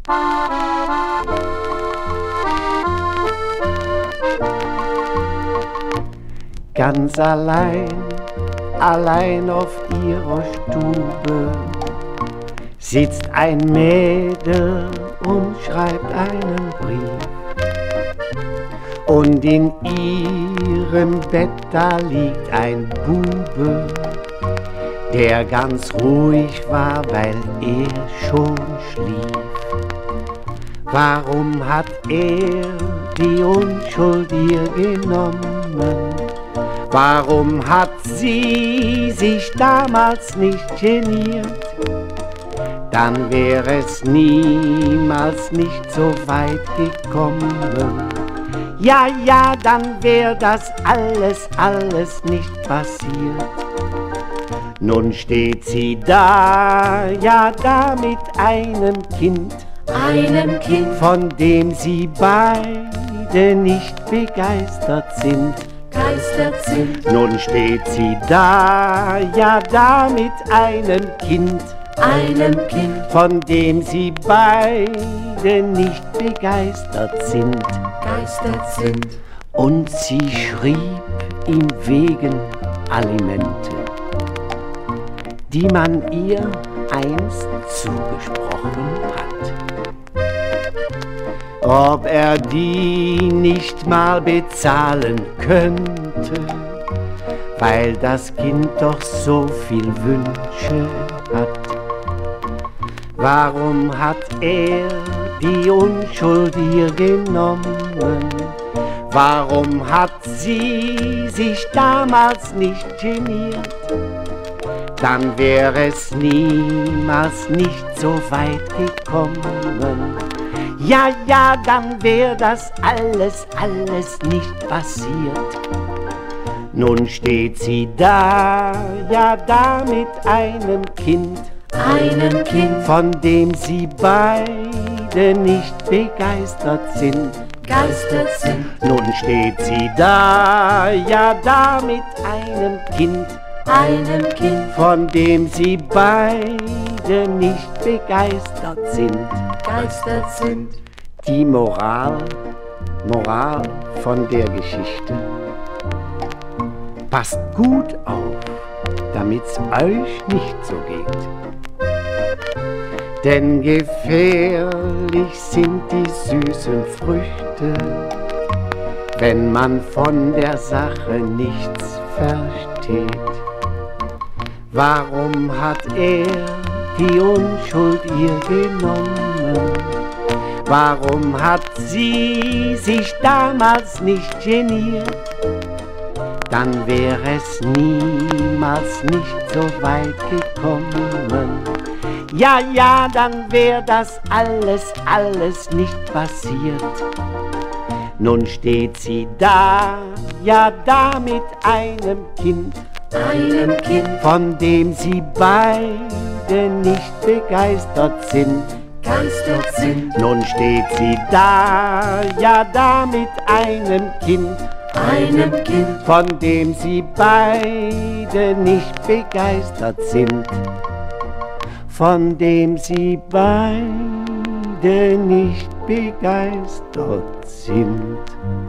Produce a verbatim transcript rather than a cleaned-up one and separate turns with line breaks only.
Ganz allein, allein auf ihrer Stube sitzt ein Mädel und schreibt einen Brief. Und in ihrem Bett da liegt ein Bube, der ganz ruhig war, weil er schon schlief. Warum hat er die Unschuld ihr genommen? Warum hat sie sich damals nicht geniert? Dann wäre es niemals nicht so weit gekommen. Ja, ja, dann wäre das alles, alles nicht passiert. Nun steht sie da, ja da mit einem Kind,
einem Kind,
von dem sie beide nicht begeistert sind.
Geistert sind.
Nun steht sie da, ja da mit einem Kind,
einem Kind,
von dem sie beide nicht begeistert sind.
Geistert sind.
Und sie schrieb ihm wegen Alimente, die man ihr einst zugesprochen hat. Ob er die nicht mal bezahlen könnte, weil das Kind doch so viel Wünsche hat. Warum hat er die Unschuld ihr genommen? Warum hat sie sich damals nicht geniert? Dann wäre es niemals nicht so weit gekommen. Ja, ja, dann wäre das alles, alles nicht passiert. Nun steht sie da, ja da mit einem Kind,
einem Kind,
von dem sie beide nicht begeistert sind.
Geistert sind.
Nun steht sie da, ja da mit einem Kind,
einem Kind,
von dem sie beide nicht begeistert sind.
Geistert sind.
Die Moral, Moral von der Geschichte: Passt gut auf, damit's euch nicht so geht. Denn gefährlich sind die süßen Früchte, wenn man von der Sache nichts versteht. Warum hat er die Unschuld ihr genommen? Warum hat sie sich damals nicht geniert? Dann wäre es niemals nicht so weit gekommen. Ja, ja, dann wäre das alles, alles nicht passiert. Nun steht sie da, ja da mit einem Kind,
einem Kind,
von dem sie beide nicht begeistert sind.
Geistert sind.
Nun steht sie da, ja da mit einem Kind,
einem Kind,
von dem sie beide nicht begeistert sind. Von dem sie beide nicht begeistert sind.